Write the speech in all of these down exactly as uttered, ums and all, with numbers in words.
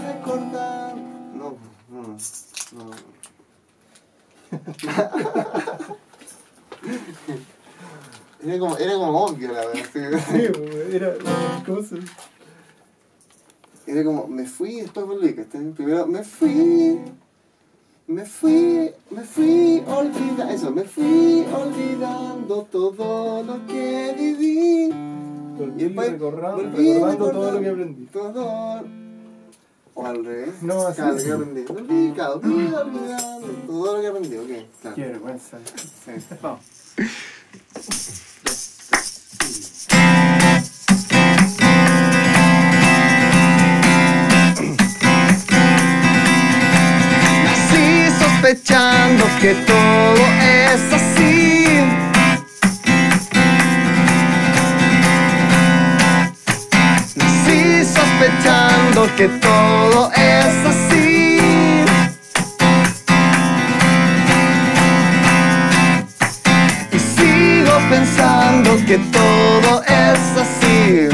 recordar. No, no, no. Era como, era como obvio la verdad. Sí, era. ¿Cómo se.? Era como, me fui y después volví, ¿cachai? Primero, me fui. Me fui, me fui olvidando. Eso, me fui olvidando todo lo que viví. Volví Y después, recordando, volví recordando todo lo que aprendí. Todo. O al revés. No, así Claro, es. que aprendí. Volví, claro, volví olvidando todo lo que aprendí, ok. Claro. Qué vergüenza. Sí. Vamos. Nací sospechando que todo es así. Nací sospechando que todo es así. Y sigo pensando que todo es así.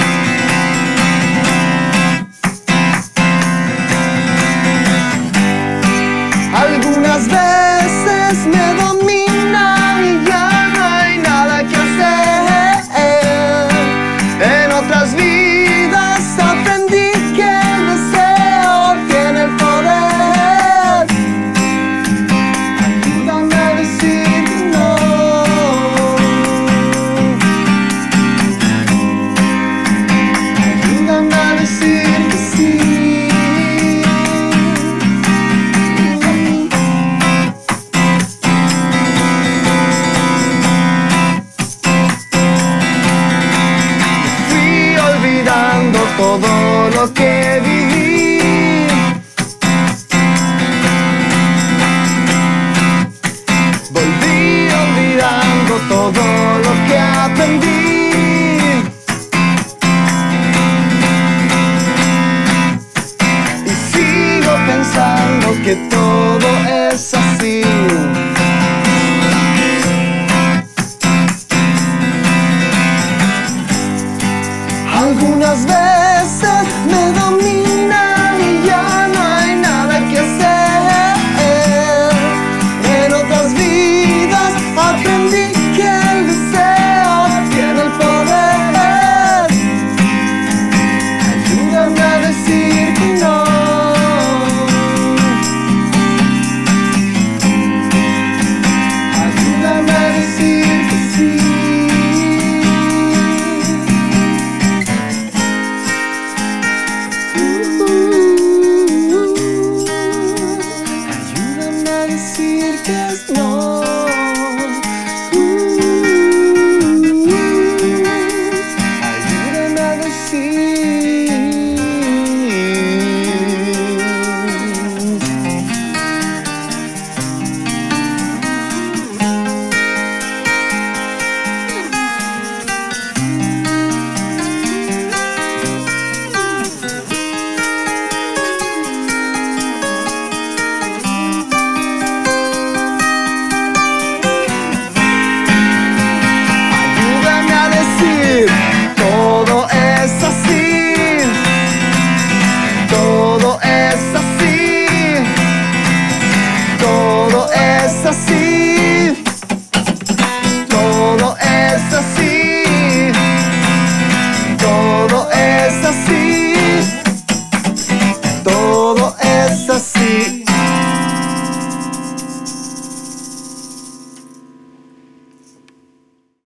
Algunas veces me dominan y ya no hay nada que hacer. En otras vidas aprendí que el deseo tiene el poder. Ayúdame a decir que no. Ayúdame a decir que sí. Todo lo que viví. Volví olvidando todo lo que aprendí. Y sigo pensando que todo